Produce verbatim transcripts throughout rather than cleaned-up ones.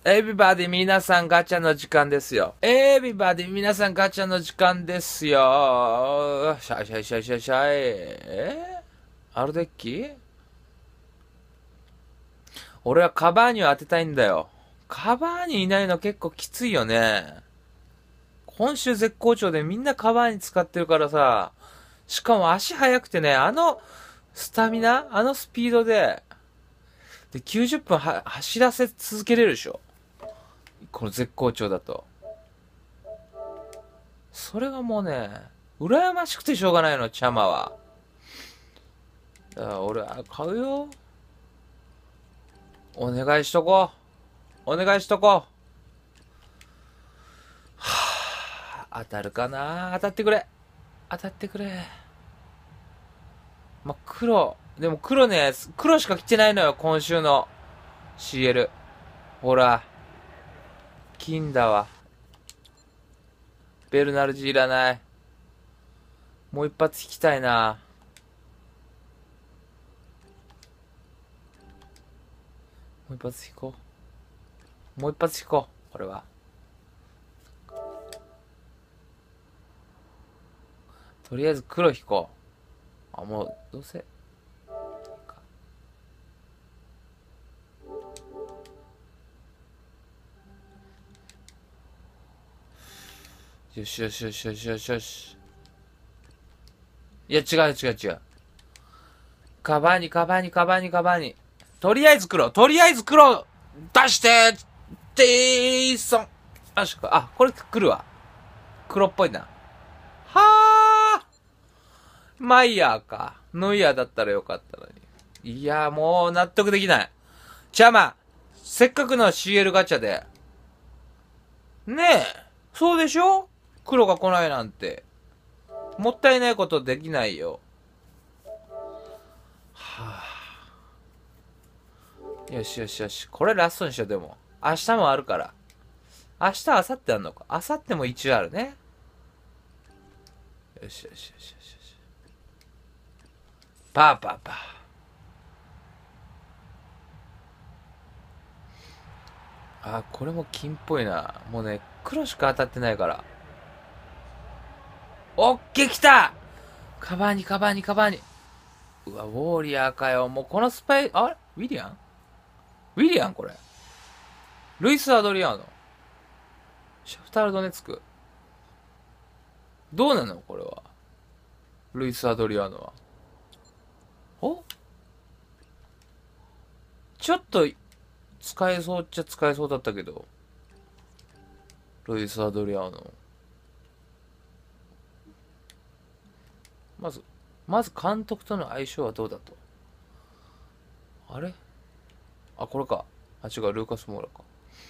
エビバディ皆さんガチャの時間ですよ。エビバディ皆さんガチャの時間ですよ。シャイシャイシャイシャイシャイ。えー、アルデッキ俺はカバーニを当てたいんだよ。カバーニいないの結構きついよね。今週絶好調でみんなカバーニ使ってるからさ。しかも足速くてね、あのスタミナあのスピードで、で、きゅうじゅっぷんは走らせ続けれるでしょ。この絶好調だと。それがもうね、羨ましくてしょうがないの、チャマは。だから俺、あ買うよ。お願いしとこう。お願いしとこう。はぁ、当たるかな当たってくれ。当たってくれ。ま、黒。でも黒ね、黒しか着てないのよ、今週の シーエル。ほら、金だわ。ベルナルジいらない。もう一発引きたいな。もう一発引こう。もう一発引こう。これは。とりあえず黒引こう。あ、もう、どうせ。よしよしよしよしよしよし。いや、違う違う違う。カバーニ、カバーニ、カバーニ、カバーニ。とりあえず黒、とりあえず黒出してテイソン。よし、あ、これ来るわ。黒っぽいな。はあマイヤーか。ノイヤーだったらよかったのに。いや、もう納得できない。チャーマン、せっかくの シーエル ガチャで。ねえ、そうでしょ黒が来ないなんて。もったいないことできないよ。はあ、よしよしよし。これラストにしよう、でも。明日もあるから。明日、明後日あるのか。明後日も一応あるね。よしよしよしよしよし。パーパーパー。あ、これも金っぽいな。もうね、黒しか当たってないから。オッケー来たカバーニ、カバーニ、カバーニ。うわ、ウォーリアーかよ。もうこのスパイ、あれウィリアンウィリアンこれ。ルイス・アドリアーノ。シャフタール・ドネツク。どうなのこれは。ルイス・アドリアーノは。おちょっと使えそうっちゃ使えそうだったけど。ルイス・アドリアーノ。まず、まず監督との相性はどうだと。あれあ、これか。あ、違う、ルーカス・モーラか。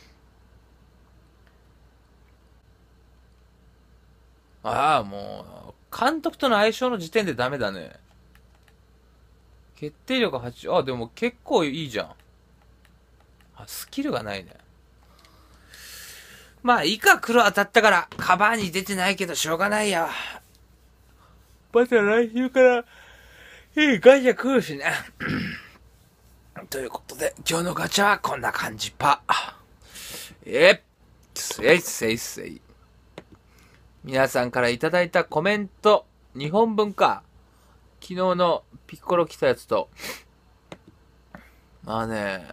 ああ、もう、監督との相性の時点でダメだね。決定力はち、あ、でも結構いいじゃん。あ、スキルがないね。まあ、いいか、黒当たったから、カバーに出てないけどしょうがないや。また来週から、いいガチャ来るしね。ということで、今日のガチャはこんな感じパ。えっ、せいせいせい。皆さんからいただいたコメント、にほんぶんか。昨日のピッコロ来たやつと。まあね、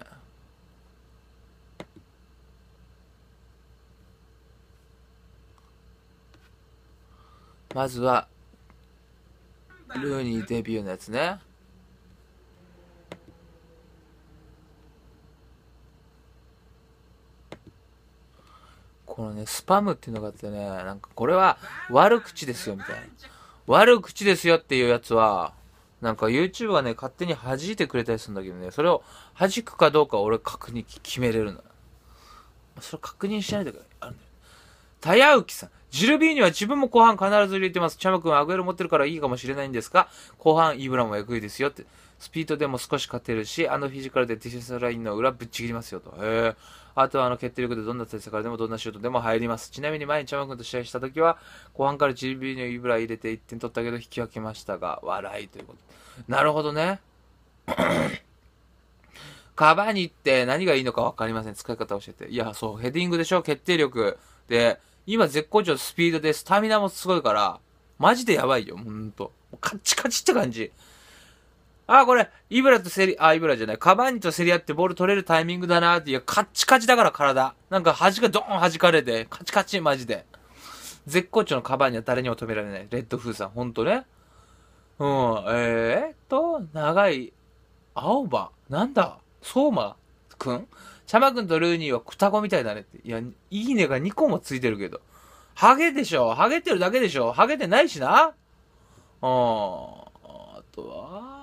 まずは、ルーニーデビューのやつね。このね、スパムっていうのがあってね、なんかこれは悪口ですよみたいな。悪口ですよっていうやつは、なんか YouTube がね、勝手に弾いてくれたりするんだけどね、それを弾くかどうか俺確認決めれるの。それ確認しないでください。たやうきさん。ジルビーニは自分も後半必ず入れてます。チャム君はアグエロ持ってるからいいかもしれないんですが、後半イーブラもえぐいですよって。スピードでも少し勝てるし、あのフィジカルでディフェンスラインの裏ぶっちぎりますよと。へえ。あとはあの決定力でどんな対策からでもどんなシュートでも入ります。ちなみに前にチャム君と試合した時は、後半からジルビーニのイーブラ入れていってん取ったけど引き分けましたが、笑いということ。なるほどね。 カバーニって何がいいのかわかりません。使い方教えて。いや、そう、ヘディングでしょ、決定力。で、今絶好調スピードでスタミナもすごいから、マジでやばいよ、ほんと。カッチカチって感じ。あ、これ、イブラとセリ、あ、イブラじゃない。カバーニと競り合ってボール取れるタイミングだなって。いや、カッチカチだから体。なんか端がドーン弾かれて、カチカチマジで。絶好調のカバーニは誰にも止められない。レッドフーさん、ほんとね。うん、えーっと、長い、青葉なんだ相馬くんチャマくんとルーニーは双子みたいだねって。いや、いいねがにこもついてるけど。ハゲでしょハゲってるだけでしょハゲてないしな。うん。あとは、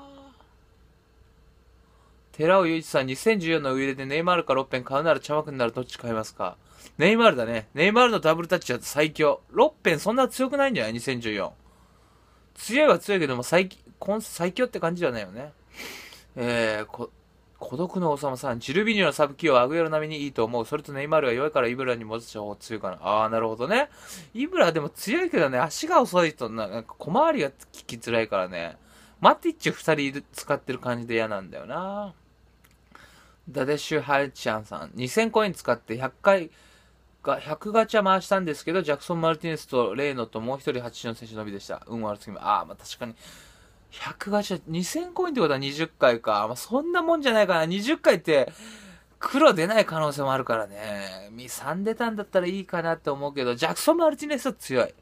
寺尾雄一さんにせんじゅうよんのウイレでネイマールかロッペン買うならチャマくんならどっち買いますか？ネイマールだね。ネイマールのダブルタッチだと最強。ロッペンそんな強くないんじゃない ?にせんじゅうよん。強いは強いけども最、最強って感じじゃないよね。えー、こ、孤独の王様さん、ジルビニョのサブキをアグエロ並みにいいと思う。それとネイマールが弱いからイブラに戻した方が強いかな。あー、なるほどね。イブラでも強いけどね、足が遅いとな、なんか小回りが効きづらいからね。マティッチ二人使ってる感じで嫌なんだよな。ダデシュハイチャンさん、にせんコイン使ってひゃっかいが、ひゃくガチャ回したんですけど、ジャクソン・マルティネスとレイノともう一人はちじゅうよん選手のみでした。運悪すぎます。あー、まあ確かに。ひゃくガチャ、にせんコインってことはにじゅっかいか。まあ、そんなもんじゃないかな。にじゅっかいって、黒出ない可能性もあるからね。さん出たんだったらいいかなって思うけど、ジャクソン・マルティネスは強い。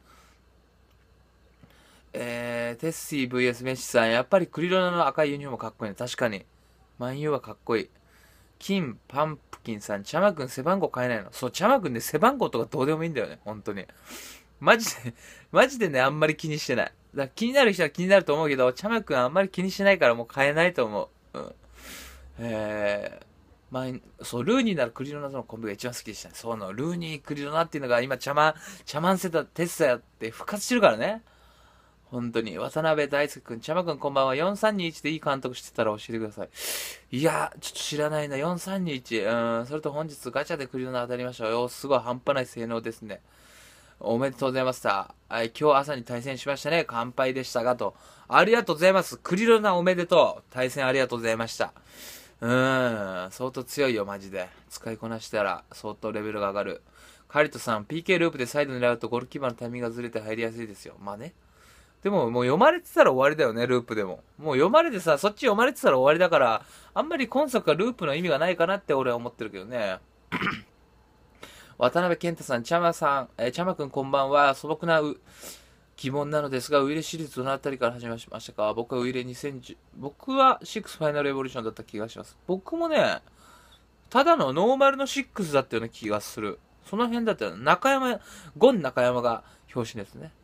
えー、テッシー ブイエス メッシさん、やっぱりクリロナの赤いユニフォームかっこいいね。確かに。マンユーはかっこいい。金パンプキンさん、チャマくん背番号変えないの？そう、チャマくんね、背番号とかどうでもいいんだよね。本当に。マジで、マジでね、あんまり気にしてない。だから気になる人は気になると思うけど、チャマくんあんまり気にしないからもう変えないと思う。うん。えー、まあ、そう、ルーニーならクリロナとのコンビが一番好きでしたね。そうの、ルーニー、クリロナっていうのが今、チャマ、チャマンセタ、テッサやって復活してるからね。本当に。渡辺大輔くん、チャマくんこんばんは。よんさんにいちでいい監督してたら教えてください。いや、ちょっと知らないな。よんさんにいち。うん、それと本日ガチャでクリロナ当たりましたよ。すごい半端ない性能ですね。おめでとうございました。はい、今日朝に対戦しましたね。乾杯でしたがと。ありがとうございます。クリロナおめでとう。対戦ありがとうございました。うーん、相当強いよ、マジで。使いこなしたら相当レベルが上がる。カリトさん、ピーケー ループでサイド狙うとゴールキーパーのタイミングがずれて入りやすいですよ。まあね。でももう読まれてたら終わりだよね、ループでも。もう読まれてさ、そっち読まれてたら終わりだから、あんまり今作はループの意味がないかなって俺は思ってるけどね。渡辺健太さん、チャマさん、えー、チャマくんこんばんは。素朴な疑問なのですが、ウイレシリーズどのあたりから始まりましたか？僕はウイレにせんじゅう、僕はろくファイナルエボリューションだった気がします。僕もね、ただのノーマルのろくだったような気がする。その辺だったよ。中山、ゴン中山が表紙ですね。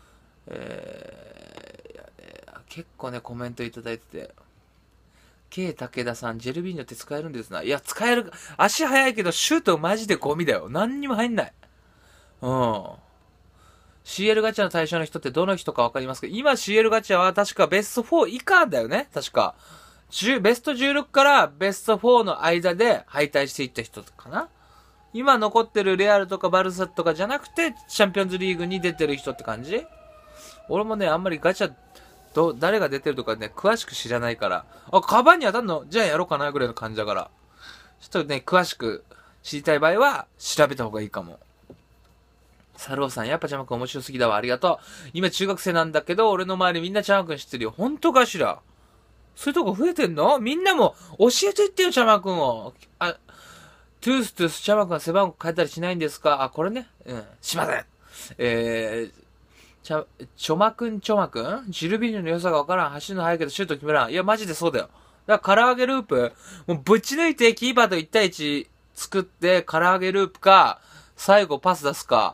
えー、いやね、結構ね、コメントいただいてて。K 武田さん、ジェルビーニョって使えるんですな。いや、使える。足速いけど、シュートマジでゴミだよ。何にも入んない。うん。シーエル ガチャの対象の人ってどの人かわかりますか？今 シーエル ガチャは確かベストフォー以下だよね。確か。ベストじゅうろくからベストフォーの間で敗退していった人かな。今残ってるレアルとかバルサとかじゃなくて、チャンピオンズリーグに出てる人って感じ？俺もね、あんまりガチャ、ど、誰が出てるとかね、詳しく知らないから。あ、カバンに当たんの？じゃあやろうかなぐらいの感じだから。ちょっとね、詳しく知りたい場合は、調べた方がいいかも。サルオさん、やっぱチャマくん面白すぎだわ。ありがとう。今中学生なんだけど、俺の周りみんなチャマくん知ってるよ。本当かしら？そういうとこ増えてんの？みんなも教えていってよ、チャマくんを。あ、トゥーストゥース、チャマくんは背番号変えたりしないんですか？あ、これね。うん、しません。えー、ちゃ、ちょまくんちょまくんジルビーニョの良さがわからん。走るの速いけどシュート決めらん。いや、マジでそうだよ。だから、唐揚げループ、もうぶち抜いてキーパーといち対いち作って、唐揚げループか、最後パス出すか。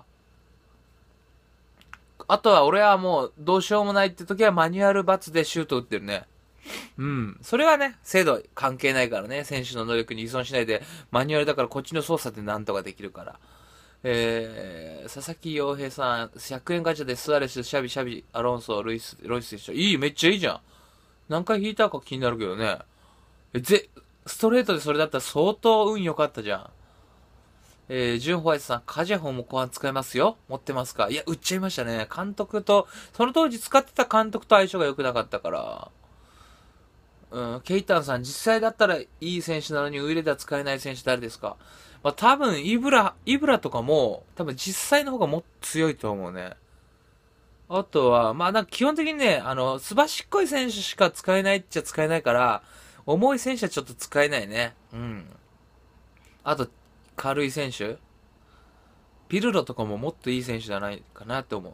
あとは俺はもうどうしようもないって時はマニュアルバツでシュート打ってるね。うん。それはね、精度関係ないからね。選手の能力に依存しないで、マニュアルだからこっちの操作でなんとかできるから。えー、佐々木洋平さん、ひゃくえんガチャでスアレス、シャビ、シャビ、アロンソ、ルイス、ロイスでしょ。いい、めっちゃいいじゃん。何回引いたか気になるけどね。え、ぜ、ストレートでそれだったら相当運良かったじゃん。えー、ジュンホワイトさん、カジャホンも後半使えますよ。持ってますか？いや、売っちゃいましたね。監督と、その当時使ってた監督と相性が良くなかったから。 うん、ケイタンさん、実際だったらいい選手なのにウイレでは使えない選手誰ですか？まあ多分、イブラ、イブラとかも、多分実際の方がもっと強いと思うね。あとは、まあなんか基本的にね、あの、すばしっこい選手しか使えないっちゃ使えないから、重い選手はちょっと使えないね。うん。あと、軽い選手ピルロとかももっといい選手じゃないかなって思う。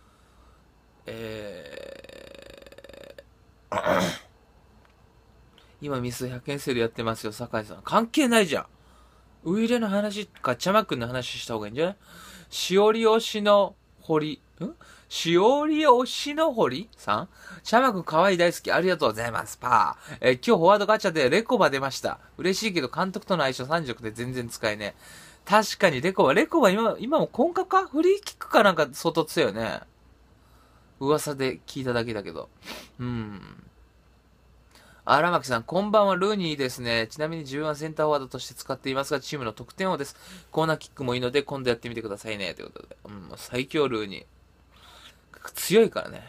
えー、今ミスひゃくえんセールやってますよ、酒井さん。関係ないじゃん。ウイレの話か、チャマくんの話した方がいいんじゃない？しおり推しの堀、んしおり推しの堀さんチャマくん可愛い大好き。ありがとうございます。パー。えー、今日フォワードガチャでレコバ出ました。嬉しいけど監督との相性さんじゅうろくで全然使えねえ。確かにレコバ、レコバ今、今も根格かフリーキックかなんか相当強いよね。噂で聞いただけだけど。うん。荒牧さん、こんばんは、ルーニーですね。ちなみにじゅうばんセンターフォワードとして使っていますが、チームの得点王です。コーナーキックもいいので、今度やってみてくださいね。ということで。うん、最強ルーニー。強いからね。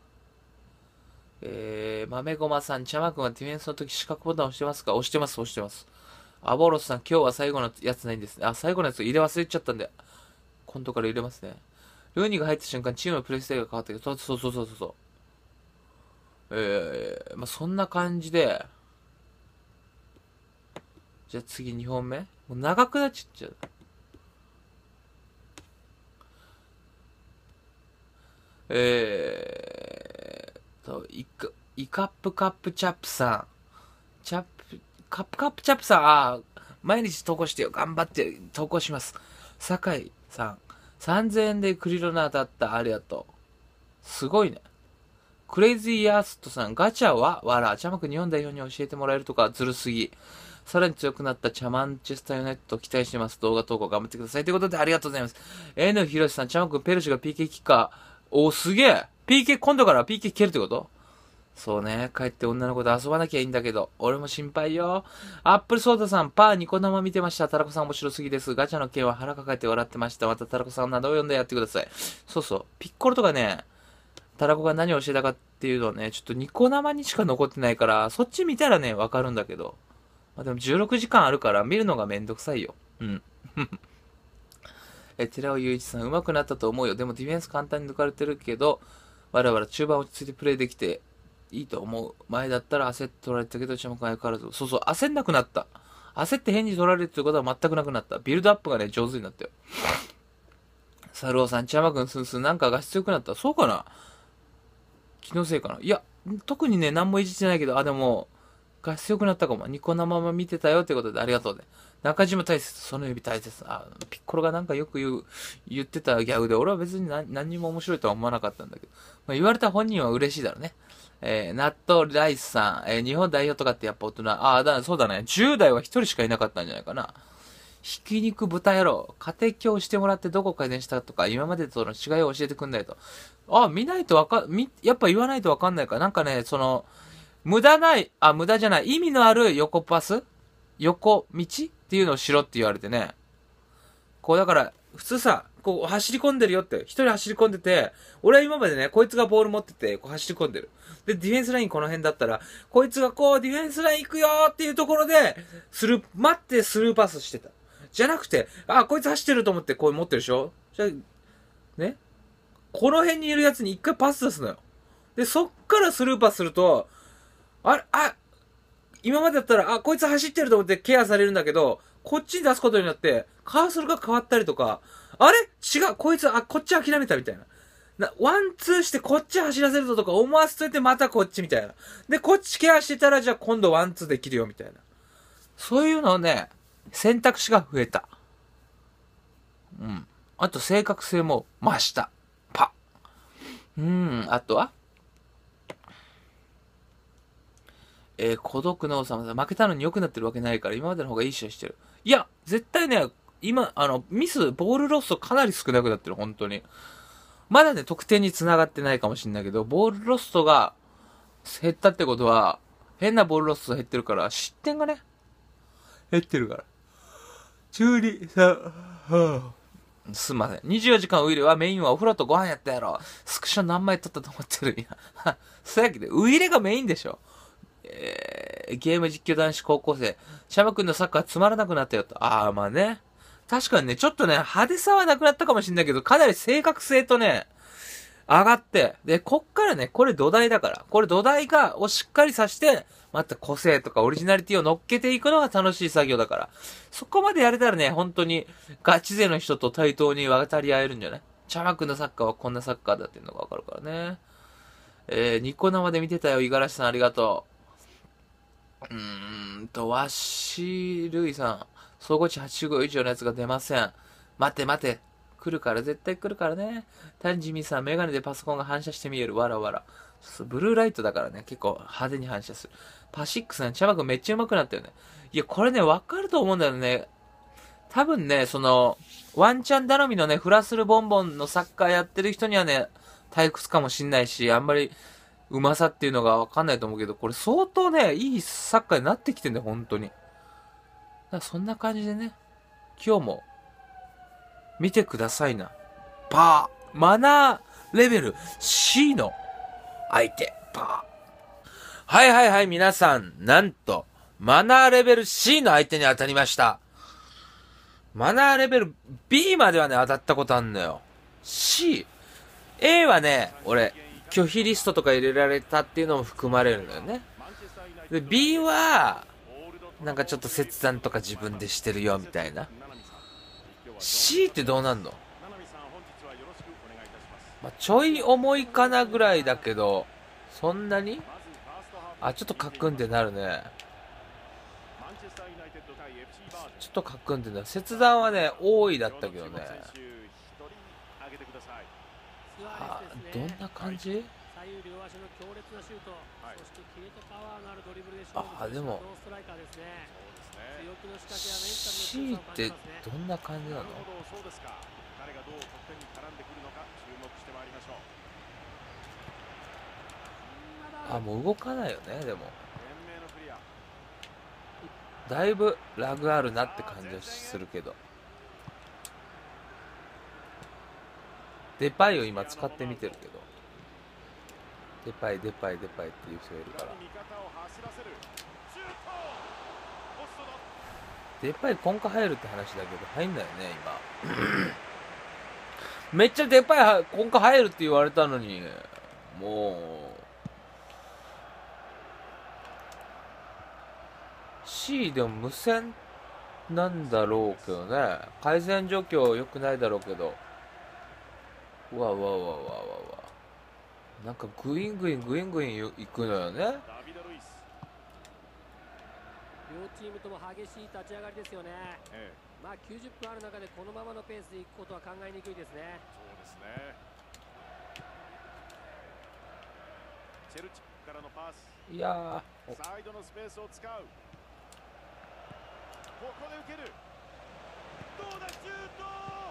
えー、豆ごまさん、チャマ君はディフェンスの時四角ボタン押してますか？押してます、押してます。アボロスさん、今日は最後のやつないんですね。あ、最後のやつ入れ忘れちゃったんで、今度から入れますね。ルーニーが入った瞬間、チームのプレイスタイルが変わったけど、そうそうそうそうそう。えー、まあ、そんな感じで、じゃあ次にほんめもう長くなっちゃう。えーと、イカ、イカップカップチャップさん。チャップ、カップカップチャップさん、あー毎日投稿してよ。頑張って投稿します。酒井さん。さんぜんえんでクリロナ当たった。ありがとう。すごいね。クレイジーアーストさん、ガチャはわら、チャマク日本代表に教えてもらえるとかずるすぎ。さらに強くなったチャマンチェスターユナイテッドを期待しています。動画投稿頑張ってください。ということでありがとうございます。N ひろしさん、チャマクペルシュが ピーケー キッカー。お、すげえ !ピーケー、今度から ピーケー 蹴るってこと？そうね。帰って女の子と遊ばなきゃいいんだけど。俺も心配よ。アップルソーダさん、パーニコ生見てました。タラコさん面白すぎです。ガチャの件は腹抱えて笑ってました。またタラコさんなどを読んでやってください。そうそう。ピッコロとかね、タラコが何を教えたかっていうのはね、ちょっとニコ生にしか残ってないから、そっち見たらね、わかるんだけど。まあ、でもじゅうろくじかんあるから見るのがめんどくさいよ。うん。え、寺尾雄一さん、上手くなったと思うよ。でもディフェンス簡単に抜かれてるけど、我々中盤落ち着いてプレイできていいと思う。前だったら焦って取られてたけど、注目が相変わらず。そうそう、焦んなくなった。焦って変に取られるってことは全くなくなった。ビルドアップがね、上手になったよ。サルオさん、千山くん、スンスン、なんかが強くなった。そうかな？気のせいかな？いや、特にね、何もいじってないけど、あ、でも、画質良くなったかも。ニコ生まま見てたよってことでありがとうね。中島大切、その指大切。あ、ピッコロがなんかよく言う、言ってたギャグで、俺は別に何何にも面白いとは思わなかったんだけど。まあ、言われた本人は嬉しいだろうね。えー、納豆ライスさん、えー、日本代表とかってやっぱ大人、ああ、だ、そうだね。じゅう代はひとりしかいなかったんじゃないかな。ひき肉豚野郎、家庭教してもらってどこ改善したとか、今までとの違いを教えてくんないと。あ、見ないとわか、み、やっぱ言わないとわかんないから、なんかね、その、無駄ない、あ、無駄じゃない、意味のある横パス横道っていうのをしろって言われてね。こうだから、普通さ、こう走り込んでるよって、一人走り込んでて、俺は今までね、こいつがボール持ってて、こう走り込んでる。で、ディフェンスラインこの辺だったら、こいつがこうディフェンスライン行くよーっていうところで、スルー、待ってスルーパスしてた。じゃなくて、あ、こいつ走ってると思ってこう持ってるでしょ？じゃね。この辺にいるやつに一回パス出すのよ。で、そっからスルーパスすると、あれ、あ、今までだったら、あ、こいつ走ってると思ってケアされるんだけど、こっちに出すことによって、カーソルが変わったりとか、あれ違う、こいつ、あ、こっち諦めたみたいな。な、ワン、ツーしてこっち走らせるぞとか思わせといてまたこっちみたいな。で、こっちケアしてたら、じゃあ今度ワン、ツーできるよみたいな。そういうのをね、選択肢が増えた。うん。あと正確性も増した。パ。うん。あとはえー、孤独の王様さん、負けたのに良くなってるわけないから、今までの方がいい試合してる。いや、絶対ね、今、あの、ミス、ボールロストかなり少なくなってる、本当に。まだね、得点に繋がってないかもしんないけど、ボールロストが減ったってことは、変なボールロスト減ってるから、失点がね、減ってるから。中に、さ、はぁ。すんません。にじゅうよじかんウイレはメインはお風呂とご飯やったやろ。スクショ何枚撮ったと思ってるんや。そうやけど、ウイレがメインでしょ。 えー、ゲーム実況男子高校生。シャバ君のサッカーつまらなくなったよと。ああ、まあね。確かにね、ちょっとね、派手さはなくなったかもしれないけど、かなり正確性とね、上がって、で、こっからね、これ土台だから。これ土台が、をしっかりさして、また個性とかオリジナリティを乗っけていくのが楽しい作業だから。そこまでやれたらね、本当にガチ勢の人と対等に渡り合えるんじゃない？チャマ君のサッカーはこんなサッカーだっていうのがわかるからね。えー、ニコ生で見てたよ、五十嵐さんありがとう。うーんと、わしるいさん。総合値はちじゅうご以上のやつが出ません。待て待て。来るから、絶対来るからね。単ジミさん、メガネでパソコンが反射して見える。わらわら。そうブルーライトだからね、結構派手に反射する。パシックさん、チャバくんめっちゃ上手くなったよね。いや、これね、わかると思うんだよね。多分ね、その、ワンチャン頼みのね、フラスルボンボンのサッカーやってる人にはね、退屈かもしんないし、あんまり、うまさっていうのがわかんないと思うけど、これ相当ね、いいサッカーになってきてんだよ、本当に。だからそんな感じでね、今日も、見てくださいな。パー。マナーレベル C の相手。パー。はいはいはい、皆さん。なんと、マナーレベル C の相手に当たりました。マナーレベル B まではね、当たったことあんのよ。C。A はね、俺、拒否リストとか入れられたっていうのも含まれるのよね。で、B は、なんかちょっと切断とか自分でしてるよ、みたいな。C ってどうなんの？まあ、ちょい重いかなぐらいだけど、そんなに？あ、ちょっとカクンってなるね。ちょっとカクンってなる。切断はね、多いだったけどね。あ、どんな感じ？あ、でも、C ってどんな感じなの？あ、もう動かないよね、でも。だいぶラグあるなって感じはするけど。デパイを今使ってみてるけど。デパイ、デパイ、デパイっていう人がいるから。デパイコンカ入るって話だけど、入んないよね、今。めっちゃデパイコンカ入るって言われたのに、もう、C でも無線なんだろうけどね。改善状況良くないだろうけど。うわうわうわうわうわうわ。なんかグイングイングイングイン行くのよね。 両チームとも激しい立ち上がりですよね。ええ、まあきゅうじゅっぷんある中でこのままのペースでいくことは考えにくいですね。そうですね。チェルチックからのパス。 いやー、 サイドのスペースを使う。ここで受ける。どうだシュート。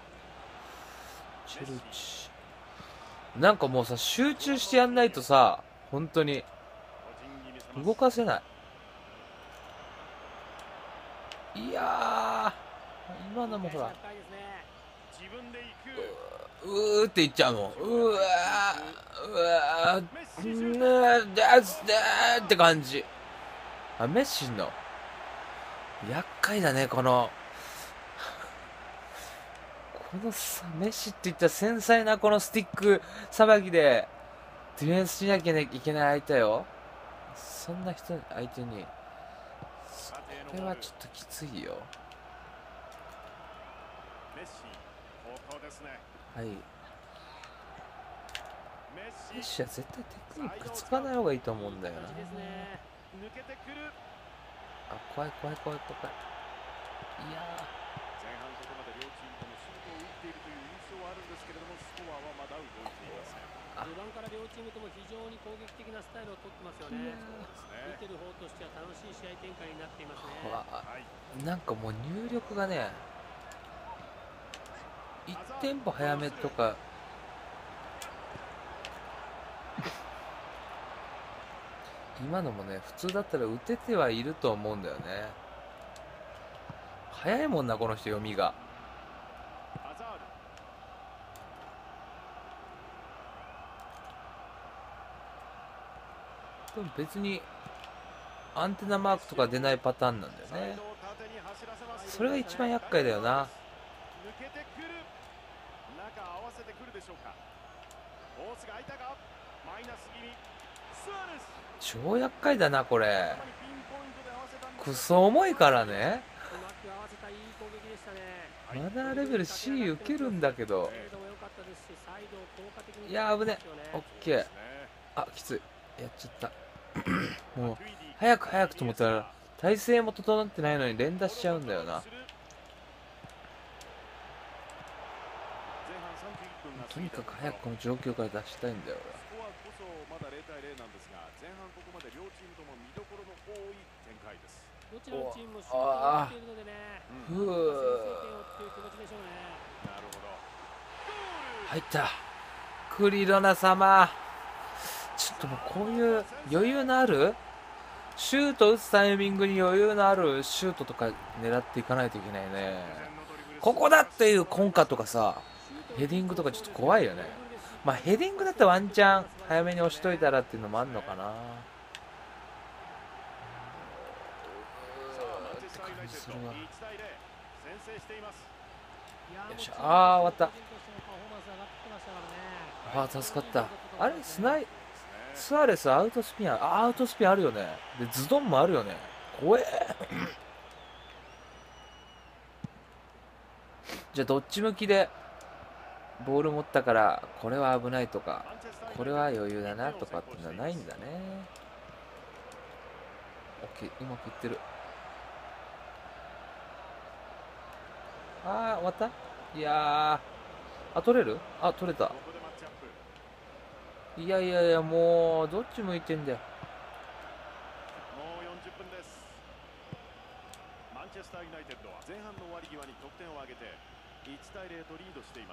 チェルチなんかもうさ、集中してやんないとさ、本当に動かせない。いやー、今のもほら、うーって言っちゃうもん。うわー、うわー、うわー、だすだーって感じ。あ、メッシの厄介だね、このこのさ、メッシって言ったら繊細なこのスティックさばきでディフェンスしなきゃいけない相手よ。そんな人相手にこれはちょっときついよ。はい、メッシは絶対テクニック使わない方がいいと思うんだよな。あ、怖い怖い怖い怖い。いやー、 序盤から両チームとも非常に攻撃的なスタイルをとってますよね。見てる方としては楽しい試合展開になっていますね。 なんかもう入力がね、いちテンポ早めとか今のもね、普通だったら打ててはいると思うんだよね。早いもんな、この人読みが。でも別にアンテナマークとか出ないパターンなんだよね。それが一番厄介だよな。超厄介だなこれ。クソ重いからね。マナーレベル シー 受けるんだけど。いやー危ね。オッケー。あ、きつい。やっちゃったもう早く早くと思ったら体勢も整ってないのに連打しちゃうんだよな。とにかく早くこの状況から出したいんだよ俺は。ああ、ふう、入った。クリロナ様、ちょっともうこういう余裕のあるシュート打つタイミングに余裕のあるシュートとか狙っていかないといけないね。ここだっていうコンカとかさ、ヘディングとかちょっと怖いよね。まあヘディングだったらワンチャン早めに押しといたらっていうのもあんのかなって感じするわ。よっしゃ、あー終わった。あー助かった。あれスナイスアレスアウトスピンある。アウトスピンあるよね。でズドンもあるよね。怖えじゃあどっち向きでボール持ったからこれは危ないとかこれは余裕だなとかっていうのはないんだね。オッケー、うまくいってる。あー終わった。いやー、あ取れる。あ取れた。いやいやいや、もうどっち向いてんだよ。もうよんじゅっぷんです。マンチェスターユナイテッドは前半の終わり際に得点を挙げていちたいゼロとリードしています。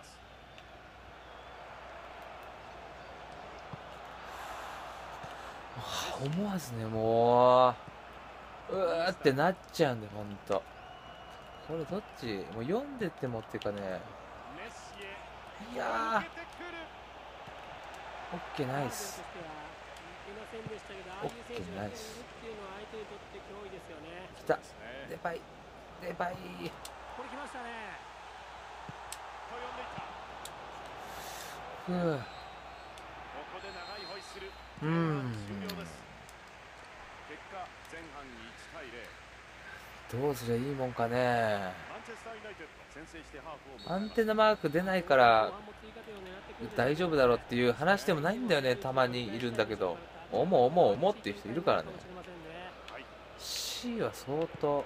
思わずね、もううーってなっちゃうんで、ほんとこれどっちもう読んでってもっていうかね。いやーオッケーナイス。オッケーナイス。きた。デパイデパイ。ふう。うん。どうすりゃいいもんかね。アンテナマーク出ないから大丈夫だろうっていう話でもないんだよね。たまにいるんだけど、思う思う思うっていう人いるからね。 C は相当。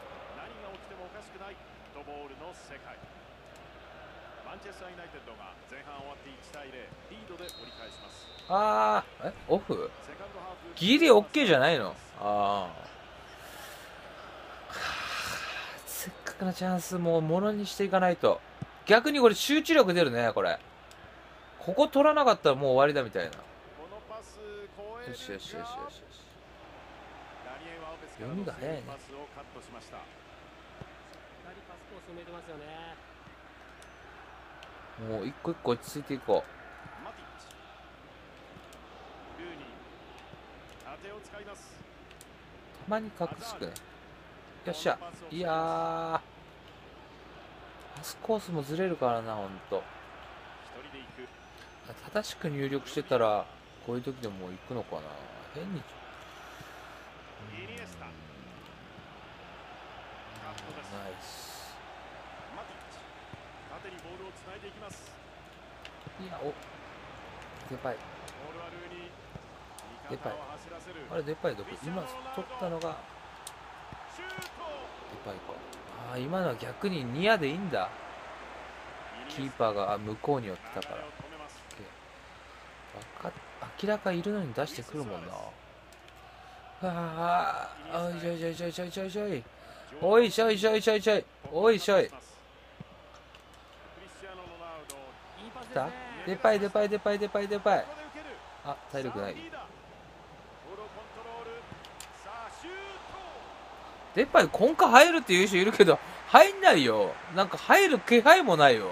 あーえオフギリ OK じゃないの。ああせっかくのチャンスもうものにしていかないと。逆にこれ集中力出るね。これここ取らなかったらもう終わりだみたいな。よしよしよしよしよし。読みが早いね。もう一個一個落ち着いていこう。たまに隠すくね。よっしゃ。いやーパスコースもずれるからな。ほんと正しく入力してたらこういう時でも行くのかな。変にナイス。いやおデパイデパイあれデパイどこ。今取ったのがデパイか。ああ今のは逆にニアでいいんだ。キーパーが向こうに寄ってたから。か明らかいるのに出してくるもんな。ああおいしょいしょいしょいしょいしょいしょいおいしょいしょいしょいしょいおいしょい。来た。デパイデパイデパイデパイデパイ。あ体力ない。デパイコンカ入るっていう人いるけど入んないよ。なんか入る気配もないよ。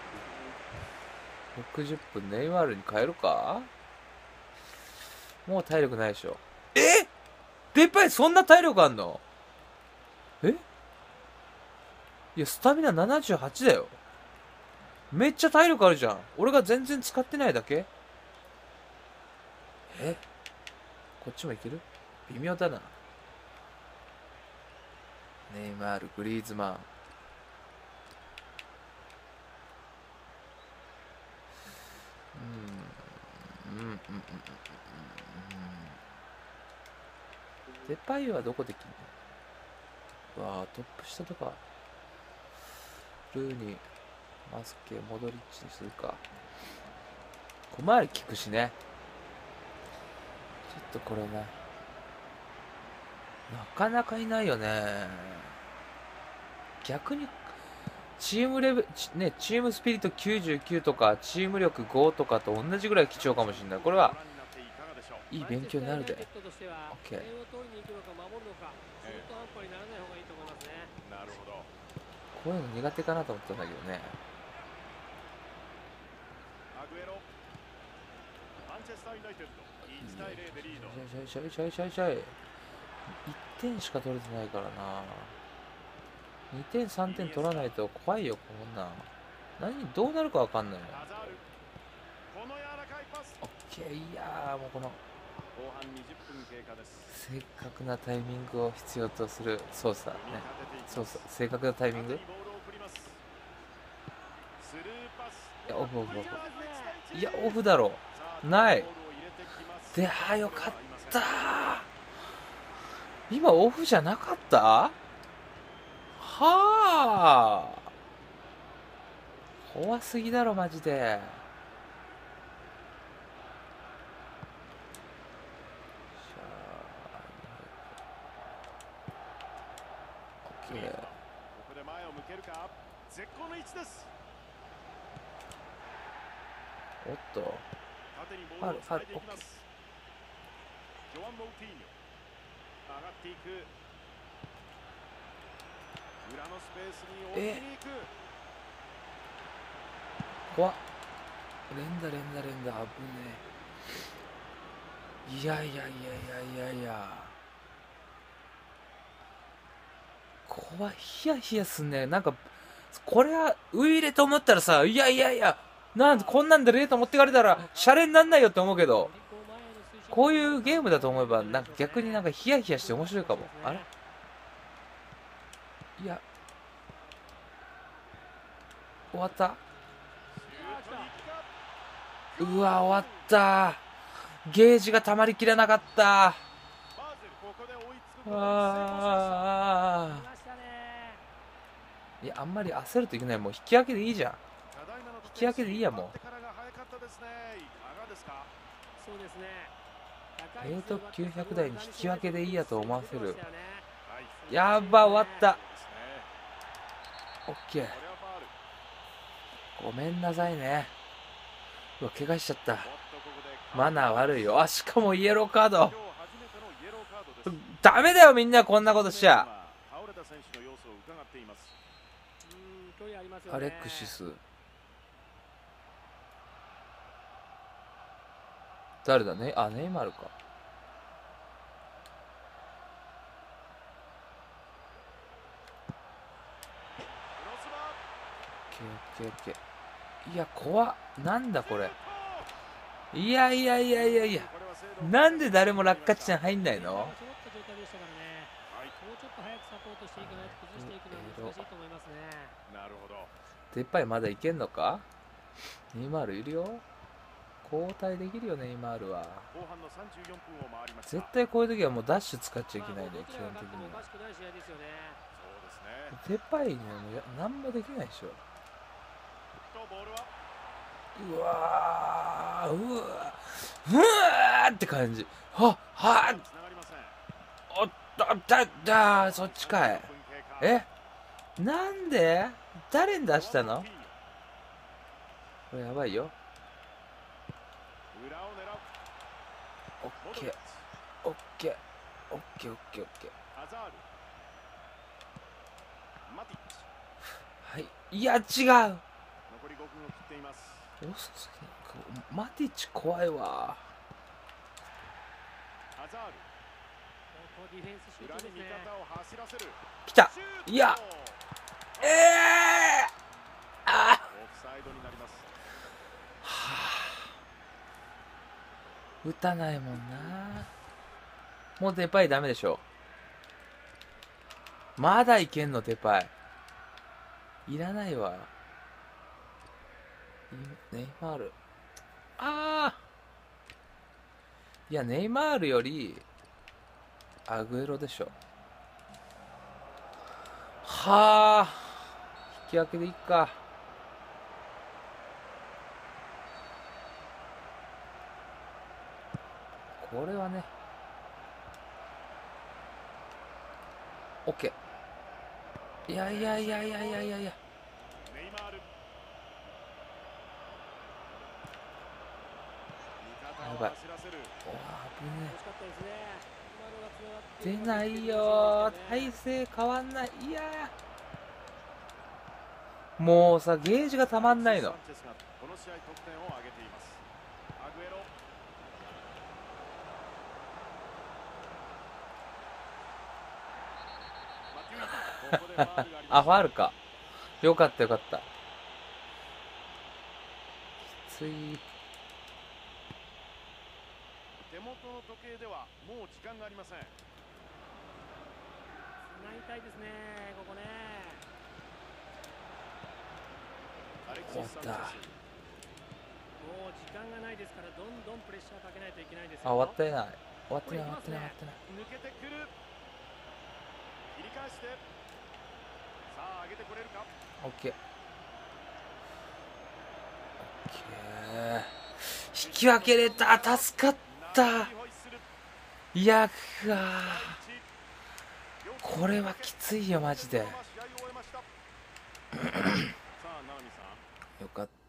ろくじゅっぷんネイマールに変えるか。もう体力ないでしょ。えデパイそんな体力あんの？え、いや、スタミナななじゅうはちだよ。めっちゃ体力あるじゃん。俺が全然使ってないだけ？え、こっちもいける？微妙だな。ネイマール、グリーズマン。うん。うんうんうんうんうん。デパイはどこで切んの？うわぁ、トップ下とか。ルーに、マスケ、モドリッチにするか。小回り効くしね。ちょっとこれな。なかなかいないよね。逆に、チームレベル、ね、チームスピリットきゅうじゅうきゅうとか、チーム力ごとかと同じぐらい貴重かもしれない。これは、いい勉強になるで。オッケー。こういうの苦手かなと思ったんだけどね。ちょいちょいちょいちょいちょい。いってんしか取れてないからな。にてんさんてん取らないと怖いよ、こんなん。何どうなるかわかんないよ。オッケー。いやー、もうこの正確なタイミングを必要とする操作ね。操作、正確なタイミング。いや、オフオフオフ。いや、オフだろ。ない。で、はよかったー。今オフじゃなかった？はあ。怖すぎだろ、マジで。オッケー。ここで前を向けるか。絶好の位置です。おっと。ファル、ファル、オッケー。ジョアン・モーティーニョ。上がっていく。裏のスペースに置きに行く。怖っ。連打連打連打、危ねえ。いやいやいやいやいやいや。怖い。ヒヤヒヤすんね。なんか、これはウイイレと思ったらさ、いやいやいや、なんこんなんでレート持ってかれたらシャレになんないよって思うけど、こういうゲームだと思えばなんか逆になんかヒヤヒヤして面白いかも。あれ、いや、終わった。うわ、終わった。ゲージが溜まりきらなかった。ああ。いや、あんまり焦るといけない。もう引き分けでいいじゃん。引き分けでいいや、もう。レートきゅうひゃく台に引き分けでいいやと思わせる。やっば、終わった。オッケー。ごめんなさいね。うわ、怪我しちゃった。マナー悪いよ。あ、しかもイエローカード。ダメだよ、みんなこんなことしちゃ。アレクシス。誰だね。あ、ネイマールか。オッケーオッケーオッケー。いや、怖っ。なんだこれ。いやいやいやいやいや。なんで誰も落下地点入んないの？でっぱいまだいけんのか？ネイマールいるよ。交代できるよね、ネイマールは。絶対こういう時はもうダッシュ使っちゃいけないね、基本的に。でっぱいね、何もできないでしょ。うわー、うわー、うわーって感じ。はっ、はっ、おっと、だ、だ、そっちかい。え、なんで誰に出したの？これやばいよ。オッケー、オッケー、オッケー、オッケー、オッケー。はい、いや、違う。遅すぎ。マティッチ怖いわ。 ディフェンス集中ですね。 来た。いや、ええー、あー、はあ、打たないもんな。もうデパイダメでしょ。まだいけんのデパイ。いらないわ。ネイマール。ああ。いや、ネイマールよりアグエロでしょ。はあ。引き分けでいっか。これはね。オッケー。いやいやいやいやいやいやいや。やばい。おー、危ねえ。出ないよー。体勢変わんない。いやー。もうさ、ゲージがたまんないの。あ、ファウルか。よかったよかった。きつい。 手元の時計ではもう時間がありません。 繋ぎたいですね、ここね。 終わった。 もう時間がないですから、どんどんプレッシャーかけないといけないですよ。 あ、終わってない。終わってない終わってない終わってない。 抜けてくる。切り返して。さあ上げてこれるか。 オッケー。オッケー。引き分けれた。助かった。いや、くわ。これはきついよマジで。よかった。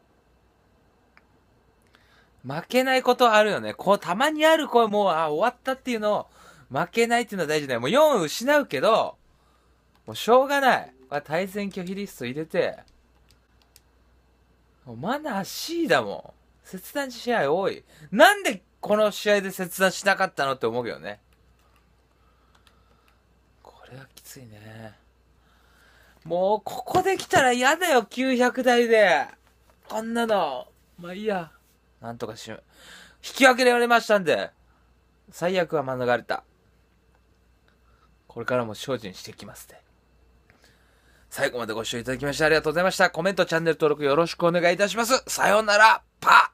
負けないことあるよね。こうたまにある声もうあ終わったっていうのを負けないっていうのは大事だよ。もうよん失うけどもうしょうがない。対戦拒否リスト入れて。もうマナー C だもん。切断試合多い。なんでこの試合で切断しなかったのって思うけどね。これはきついね。もうここで来たら嫌だよ。きゅうひゃく台でこんなの。まあいいや。なんとかしよう。引き分けでやれましたんで最悪は免れた。これからも精進していきますね。最後までご視聴いただきましてありがとうございました。コメント、チャンネル登録よろしくお願いいたします。さようなら。パー。